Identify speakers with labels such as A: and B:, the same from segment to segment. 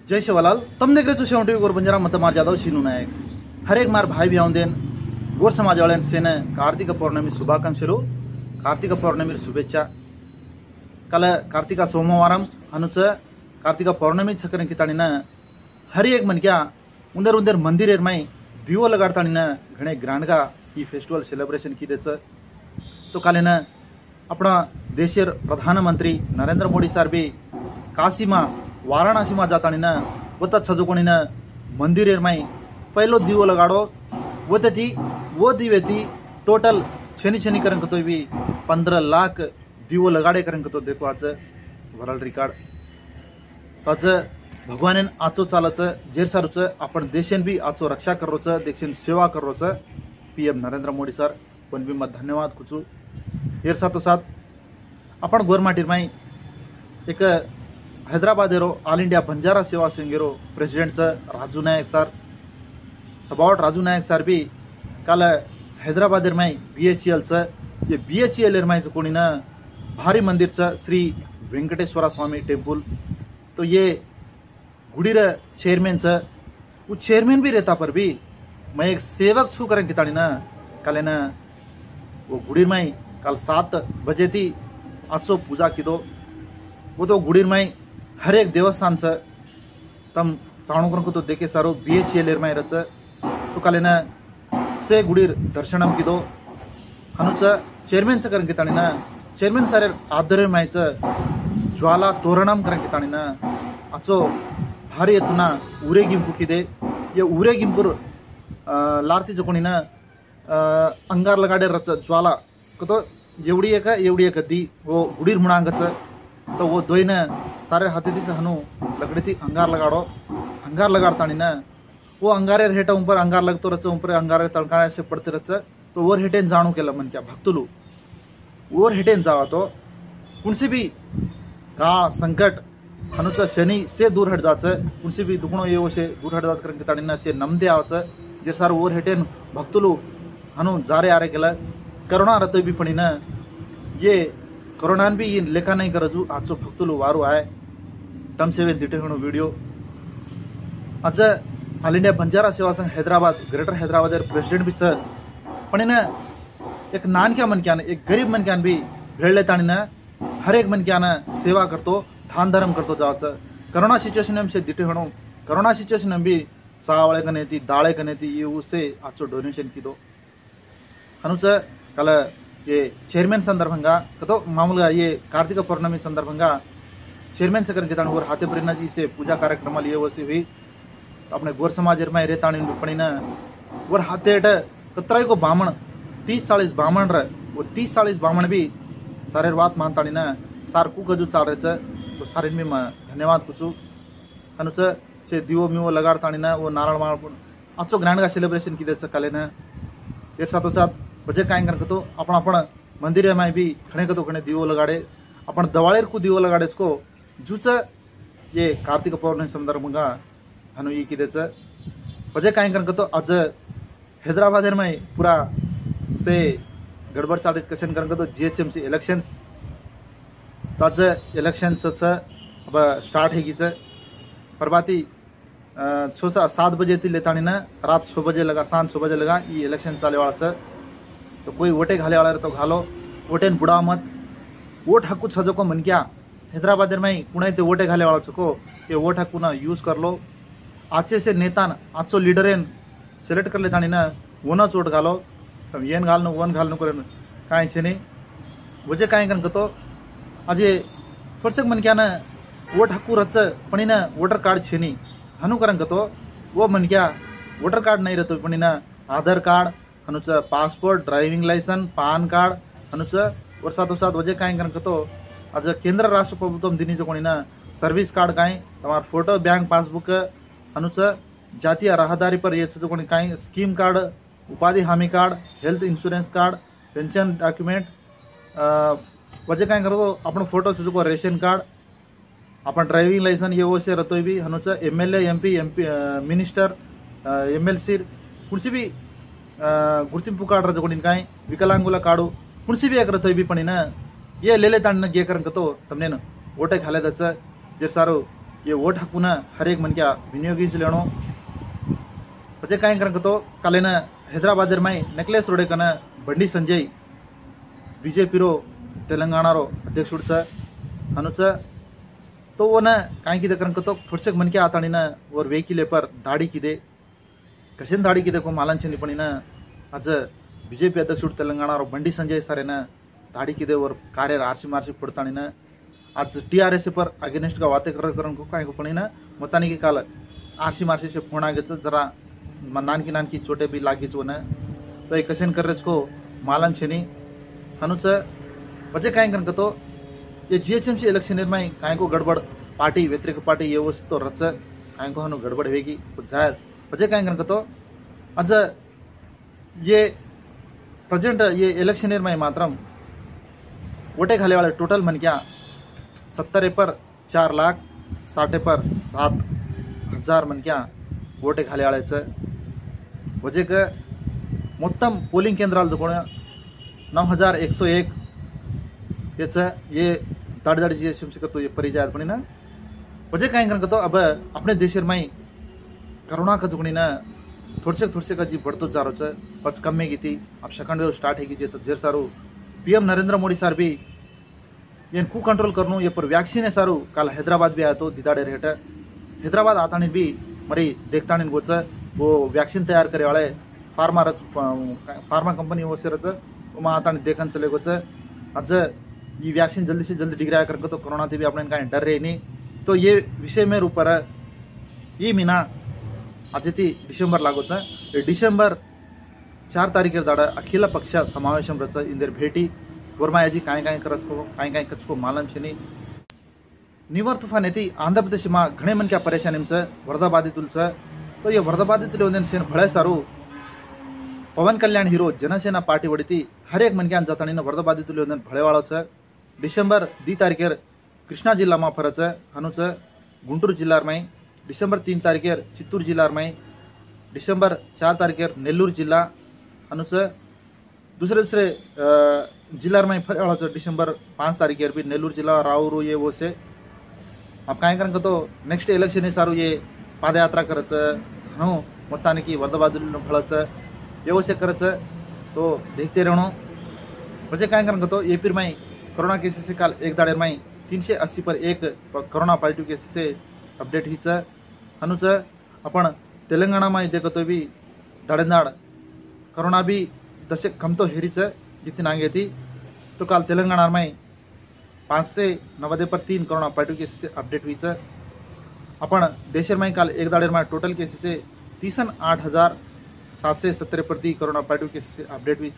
A: जय शिवलाल तम देख रहे हो शेवटी गोर बंजारा मत मार जादव सीनू नायक हर एक मार भाई भावंदेन गोर समाज वाले सेन कार्तिक पौर्णमी शुभाकांक्षलु कार्तिक पौर्णमी शुभेच्छा कल कार्तिक सोमवारम अनुच कार्तिक पौर्णमी छकरन किताणीन हर एक मन क्या उंदर उंदर मंदिर में दिवो लगाड़ताणीन घणे ग्रांड का ई फेस्टिवल सेलिब्रेशन की तो कालेन अपना देशीय प्रधानमंत्री नरेंद्र मोदी सर भी काशी में वाराणसी में जाताणीन वत छजुकोणीन मंदिर में पहलो दिवो लगाड़ो वो दिवेती टोटल छेनी छेनी करन तो भी 15 लाख दिवो लगाड़े करन तो देखो आज वर्ल्ड रिकॉर्ड तो आज भगवान आचो चालच जेर सारूच आपण देशन भी आचो रक्षा करोच देशन सेवा करोच पीएम नरेंद्र मोदी सर पण भी मत धन्यवाद कुचू एर साथो साथ आपण गोरमाटीर में एक हैदराबाद ऑल इंडिया बंजारा सेवा संघेरो प्रेसिडेंट राजू नायक सर सबावट राजू नायक सर भी कल हैदराबाद में BHEL ये BHEL में कोणी न भारी मंदिर श्री वेंकटेश्वर स्वामी टेम्पल तो ये गुड़ीर चेयरमैन वो चेयरमैन भी रहता पर भी मैं एक सेवक छू करें कितानी न कल न वो गुड़ीर में कल 7 बजे थी आजो पूजा की दो वो तो गुड़ीर में हर एक देवस्थान से तम चाणुकर को तो देखे सारो BHEL में रच तो कल न से गुड़ीर दर्शनम की दो हनुच चेयरमैन से करें कितानी न चेयरमैन सर आदर में ज्वाला तोरणम करें कितानी न आचो भारी एत्तुना ऊरेगिंपु किदे ये ऊरेगिंपुर लार्ती जो कोणी न अंगार लगाडे रच ज्वाला तो एवढी एक दी वो गुड़ीर मुणांगच तो वो दोइन सारे हाथी दी हनु लकड़ी थी अंगार लगाड़तानी न वो अंगारे हेटा ऊपर अंगार लगतो रच ऊपर अंगारे तड़का से पड़ते रच तो ओर हेटेन जाणू केलं मन क्या भक्तुलू ओर हेटेन जावा तो कुणसी भी का संकट हनुच शनि से दूर हट जाच कुणसी भी दुखणो ये से दूर हट जाच करन किताणी न से नमदे आवच जे सार ओर हेटेन भक्तुलू हनु जारे आरे केलं करुणा रतो भी पणी न ये करोनान भी लेखा नहीं करजू आजो भक्तुलू वारू आए तम सेवे दिटे हणो वीडियो आज all India Banjara Seva Sangh Hyderabad greater Hyderabad president भी सर पण एक नानक्या मनक्यान एक गरीब मनक्यान भी भेळले ताणी न हर एक मनक्यान सेवा करतो दान धर्म करतो जावच कोरोना सिचुएशन से दिटे हणो कोरोना सिचुएशन भी सावळे कनेती दाळे कनेती ये उसे आजो डोनेशन की दो हनुच कल ये चेयरमैन संदर्भंगा कतो मामूलगा ये कार्तिक पौर्णमी संदर्भंगा चेयरमैन से करके ताणवर हाथे परिना जी से पूजा कार्यक्रम लिए वसी हुई अपने गोर समाज में रेताणी पड़ी न और हाथे कतराई को बामण 30-40 बामण रहे वो 30-40 बामण भी सारे बात मानताणी न सार कजू चाल रहे तो सारे भी मैं धन्यवाद कुचू अनुच से दिवो मिवो लगाड़ताणी न वो नारायण माळ आजो ग्रैंड का सेलिब्रेशन की कले न ये साथो साथ बजे काय करतो आपण मंदिर में भी खणे कतो खणे दिवो लगाड़े अपन दवाड़ेर को दिवो लगाड़े इसको जूच ये कार्तिक पौर्णमी संदर्भंगा हनु ई की बजे काय करतो आज हैदराबाद में पूरा से गड़बड़ चाल कशन करतो GHMC इलेक्शंस तो आज इलेक्शंस अब स्टार्ट है परबाती 6-7 बजे थी लेतानी न रात 6 बजे लगा सांझ 6 बजे लगा ये इलेक्शन चाले वाला तो कोई वोटे घाले वाला तो घालो वोटेन बुढ़ा मत वोट हक्कू छजो को मन क्या हैदराबाद में कुणाई ते वोटे घाले वाला छको ये वोट हक्कू ना यूज कर लो आचे से नेता आजो लीडरेन सिलेक्ट कर लेता ना वोनच वोट घालो तम येन घालनो वन घालनो करेन काय छे नहीं वजे काय कन तो आज फरसक मन क्या ना वोट हक्कू रच पण ना वोटर कार्ड छे नहीं हनु करन तो वो मन क्या वोटर कार्ड नहीं रहतो पण ना आधार कार्ड हनुच passport driving license PAN card हनुच और साथो साथ वजे काय करन तो आज केंद्र राष्ट्र प्रभुत्व दिनी जो कोणी ना सर्विस कार्ड काय तमार फोटो बैंक पासबुक हनुच जातीय राहदारी पर ये जो कोणी काय स्कीम कार्ड उपाधि हामी card health insurance card pension document वजे काय करतो आपण फोटो जो रेशन कार्ड अपन ड्राइविंग लाइसेंस ये वो से रतो भी हनुच MLA MP मिनिस्टर MLC कुछ भी गुर्तिंपु कार्ड रजो कोणी काय विकलांगुला कार्ड कुछ भी एक रतो भी पण ना ये ले लेता गे करन तो तमने वोटे खाले जे सारो ये वोट हकुन हर एक मन क्या विनियोगिंच लेनो पचे काय करतो कालेन हैदराबाद में नेकलेस रोडे कन बंडी संजय बीजेपी रो तेलंगाना रो अध्यक्ष हनुच तो वो न काय किदे करतो थोड़से मन क्या आतानी न और वेकिले पर दाढ़ी किदे कशन दाढ़ी किदे को मालंचे निपणी न आज बीजेपी अध्यक्ष तेलंगाना रो बंडी संजय सारे न दाढ़ी किदे और कार्य आरसी मारसी पड़तानी न आज टीआरएस पर अगेंस्ट का बातें करन को काय को पणी न मतानी की काल आरसी मारसी से फोन आगे जरा नान की चोटे भी लागी न तो एक कशन कर को मालम छेनी हनुच वजह काय करतो ये जीएचएमसी इलेक्शन में काय को गड़बड़ पार्टी व्यतिरिक्त पार्टी ये वस्तु तो रच काय को हनु गड़बड़ होगी कुछ जायद वजह काय करतो आज ये प्रेजेंट ये इलेक्शन में मात्रम वोटे खाले वाले टोटल मन क्या 70 पर 4 लाख 60 पर 7,000 मन क्या वोटे खाले वाले वजह का मोत्तम पोलिंग केंद्राल जो 9,101 ये दाड़ी जीएसएमसी करतो ये परिजात पण ना वजह काय करतो अब अपने देश में कोरोना का जुगणी ना थोड़से का जी बढ़तो जा रहा है पच कम में थी अब सेकंड वेव स्टार्ट है तो जेर सारू पीएम नरेंद्र मोदी सार भी ये कू कंट्रोल करनो ये पर वैक्सीन है सारू काल हैदराबाद भी आया तो दिदाड़े रेट हैदराबाद आता भी मरी देखता गोच वो वैक्सीन तैयार करे वाले फार्मा कंपनी वो से रच आता देखन चले गोच आज ये वैक्सीन जल्दी से जल्दी डिग्राया करके तो कोरोना से भी अपने कहीं डर रहे नहीं तो ये विषय में ऊपर ये महीना आज डिसेंबर लागो डिसेंबर 4 तारीख दाड़ा अखिल पक्ष समावेशम रच इंदर भेटी वर्मायाजी काय कचको मालम छे निवर तुफान येती आंध्र प्रदेश में घणे मन क्या परेशानी वर्धा बाधितुल तो ये वर्धा बाधितुल सेन भळे सारू पवन कल्याण हीरो जनसेना पार्टी वड़ती हर एक मन क्या जातानी वर्धा बाधितुल भळेवाळो डिसेंबर 2 तारीखेर कृष्णा जिला में फरच हनुच गुंटूर जिला में डिसेंबर 3 तारीखेर चित्तूर जिला में डिसेंबर 4 तारीखेर नेल्लूर जिला हनुच दूसरे जिला में फरवाळो डिसेंबर 5 तारीखेर भी नेल्लूर जिला राऊरू ये वो से अब काय करन तो नेक्स्ट इलेक्शन सारू ये पादयात्रा करच हूँ मोत्तानी की वर्धा बाधितुल फळच ये वो से करच तो देखते रहनो वजह काय करन तो एपी में कोरोना केसेस से काल एक दाड़े में 380 पर 1 कोरोना पॉजिटिव केसेस से अपडेट हीच हनुच अपन तेलंगाना में देखो भी दाड़ेदाड़ कोरोना भी दशे कम तो हेरीच जितनी आगे थी तो काल तेलंगाना में 590 पर 3 कोरोना पॉजिटिव केसेस से अपडेट हुई अपन देश में काल एक दाड़े में टोटल केसेस से 38,770 पर 3 कोरोना पॉजिटिव केसेस से अपडेट हुई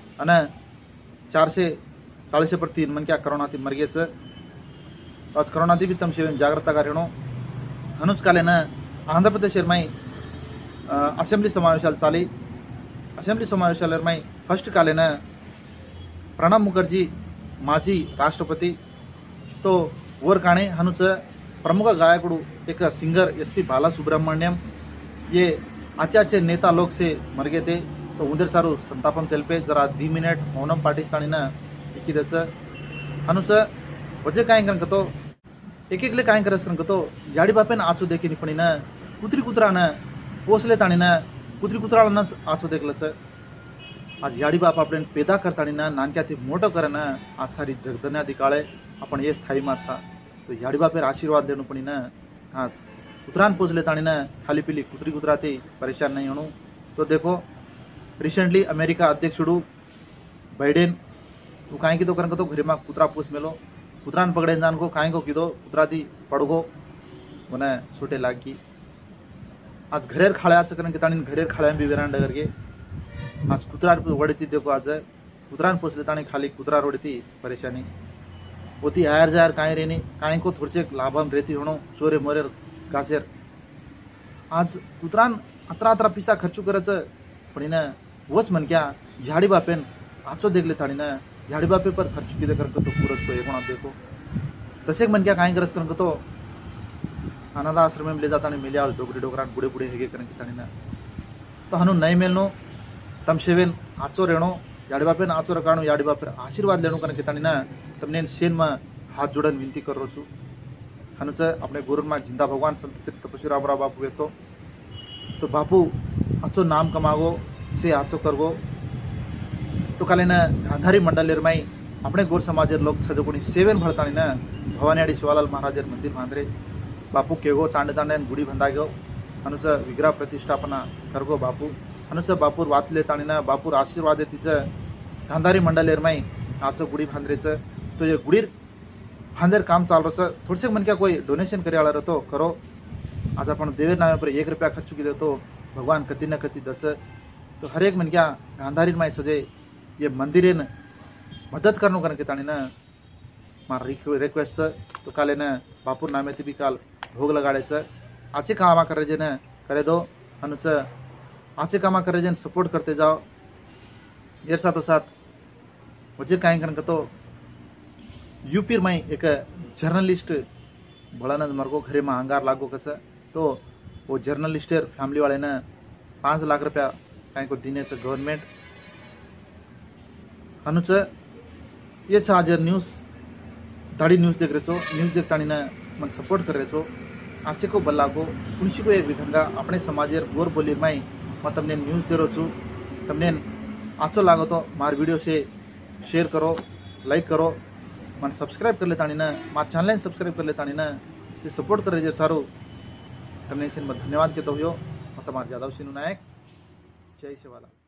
A: 440 पर 3 मन क्या कोरोना थी मर गए तो आज कोरोना थी भी तम से जागृता का रेणो हनुच काले न आंध्र प्रदेश में असेंब्ली समावेशाल चाली असेंब्ली समावेशाल में फर्स्ट काले न प्रणब मुखर्जी माजी राष्ट्रपति तो वर काणे हनुच प्रमुख गायकुడు एक सिंगर एसपी बालासुब्रमण्यम ये आचे नेता लोग से मर गए थे तो उधर सारू संतापम तेलपे जरा 2 मिनट मौनम पाटिस्तानी न इकिदच हनुच वजह काय करतो एक काय करतो जाडी बापेन आचो देखी निपणी न कुत्री कुत्रा न पोसले ताणी न कुत्री कुत्राळनच आचो देखलच आज याडी बाप आपण पैदा करताणी न नानक्या ते मोठो करन आज सारी जगदन्या दिकाळे आपण ये स्थायी मारसा तो याडी बापेर आशीर्वाद देणो पणी न आज कुत्रान पोसले ताणी न खाली पीली कुत्री कुत्रा ते परेशान नहीं होणो तो देखो रिसेंटली अमेरिका अध्यक्षुडू बाइडेन तू काय की तो करन तो घरी में कुत्रा पोस मेलो कुत्रान पकड़े जान को काय को कीधो कुत्रा थी पड़गो मने छोटे लागी आज घरेर खाळ्या करन की ताणी घरेर खाळ्या भी वेरांडा करके आज कुत्रा वड़ती देखो आज कुत्रान पोसले ताणी खाली कुत्रा रोड़ती परेशानी होती आयर जायर काय रेनी काय को थोड़से लाभम रहती होनो चोरे मोरे गासेर आज कुत्रान अतरा पिसा खर्चू करच पण वच मन क्या झाड़ी बापेन आचो देखले ताणी न झाड़ी बापे पर खर्च किदे करके तो पूरच को एक देखो तसे मन क्या काय करच करन तो अनाथ आश्रम में ले जाता ने मिलिया डोगरी डोगरान बुढ़े बुढ़े हेगे करन की ताणी न तो हनु नहीं मेलनो तम सेवेन आचो रेणो याडी बापेन आचो रकाणो याडी बापेर आशीर्वाद लेणो करन की ताणी न तमने सेन में हाथ जोड़न विनती कर रो छु हनुच अपने गुरु माँ जिंदा भगवान संत श्री तपस्वी रामराव बापू येतो तो बापू आचो नाम कमागो से आचो करगो तो काले न गांधारी मंडल निर्माई अपने गोर समाजेर लोक छजकोणी सेवन भरतानी न भवानीआडी शिवालाल महाराजेर मंदिर बांधरे बापू केगो तांडे तांडे गुडी बंधागो हनुच विग्रह प्रतिष्ठापना करगो बापू हनुच बापूर वात लेतानी न बापूर आशीर्वाद तिच गांधारी मंडल निर्माई आचो गुडी बांधरेच तो ये गुडीर बांधेर काम चाल रहा थोड़से मन क्या कोई डोनेशन करे वाला रहतो करो आज अपन देवेर नामे पर 1 रुपया खर्च की देतो भगवान कति न कति दच तो हर एक मन क्या गांधारी माई सजे ये मंदिर न मदद करनो करके तानी न मार रिक्वेस्ट तो काले न बापूर नामे भी काल भोग लगाड़े आचे कामा करे जे न करे दो अनुच आचे कामा करे जे सपोर्ट करते जाओ ये साथों साथ मुझे कहीं करके तो यूपी में एक जर्नलिस्ट बड़ा न मरगो घरे में अंगार लागो कस तो वो जर्नलिस्ट फैमिली वाले ने 5 लाख रुपया कहीं को दिने से गवर्नमेंट हनुच ये आज न्यूज़ दाड़ी न्यूज़ देख रहे न्यूज़ देखता न मन सपोर्ट कर रहे आचे को बल्ला को कुछ को एक विधंगा अपने समाजेर गोर बोली में मैं तमने न्यूज़ दे रो तमने आचो लागो तो मार वीडियो से शेयर करो लाइक करो मन सब्सक्राइब कर लेता न मार चैनल सब्सक्राइब कर लेता न से सपोर्ट कर रहे सारू तमने धन्यवाद कहते हो मैं तमार जादव सिन्हू नायक जय शिवाला।